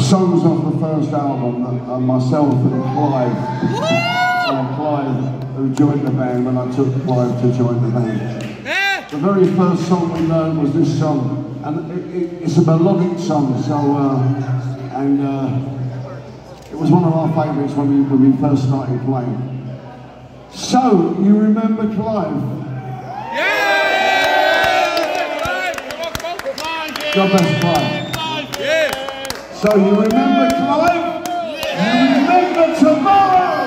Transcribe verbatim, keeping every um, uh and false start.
songs off the first album that uh, myself and Clive, uh, Clive, who joined the band when I took Clive to join the band. The very first song we learned was this song, and it, it, it's a melodic song, so, uh, and uh, it was one of our favourites when we, when we first started playing. So, you remember Clive? God bless Clive. So you remember Clive? You remember tomorrow!